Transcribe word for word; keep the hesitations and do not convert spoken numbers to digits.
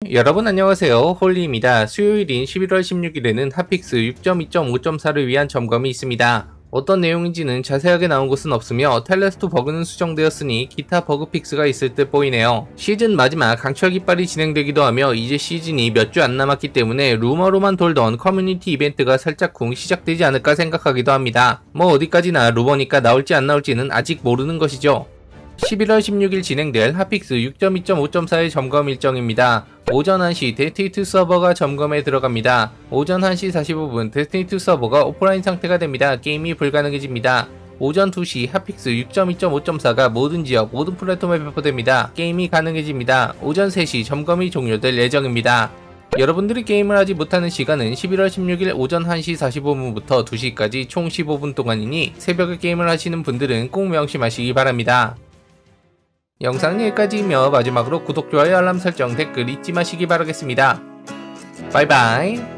여러분 안녕하세요, 홀리입니다. 수요일인 십일월 십육일에는 핫픽스 육 점 이 점 오 점 사를 위한 점검이 있습니다. 어떤 내용인지는 자세하게 나온 것은 없으며 텔레스토 버그는 수정되었으니 기타 버그 픽스가 있을 듯 보이네요. 시즌 마지막 강철 깃발이 진행되기도 하며 이제 시즌이 몇 주 안 남았기 때문에 루머로만 돌던 커뮤니티 이벤트가 살짝쿵 시작되지 않을까 생각하기도 합니다. 뭐 어디까지나 루머니까 나올지 안 나올지는 아직 모르는 것이죠. 십일월 십육일 진행될 핫픽스 육 점 이 점 오 점 사의 점검 일정입니다. 오전 한 시 데스티니이 서버가 점검에 들어갑니다. 오전 한 시 사십오 분 데스티니이 서버가 오프라인 상태가 됩니다. 게임이 불가능해집니다. 오전 두 시 핫픽스 육 점 이 점 오 점 사가 모든 지역 모든 플랫폼에 배포됩니다. 게임이 가능해집니다. 오전 세 시 점검이 종료될 예정입니다. 여러분들이 게임을 하지 못하는 시간은 십일월 십육일 오전 한 시 사십오 분부터 두 시까지 총 십오 분 동안이니 새벽에 게임을 하시는 분들은 꼭 명심하시기 바랍니다. 영상은 여기까지이며 마지막으로 구독, 좋아요, 알람 설정, 댓글 잊지 마시기 바라겠습니다. 바이바이.